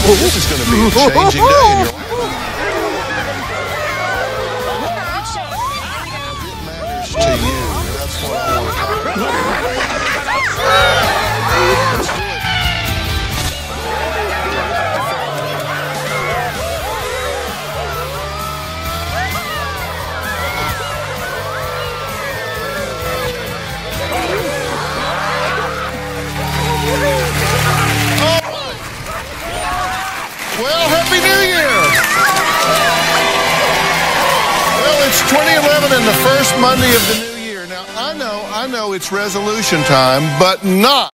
This is going to be a changing day in your life. It matters to you. That's what I want to talk about. Let's do it. Well, Happy New Year! Well, it's 2011 and the first Monday of the new year. Now, I know it's resolution time, but not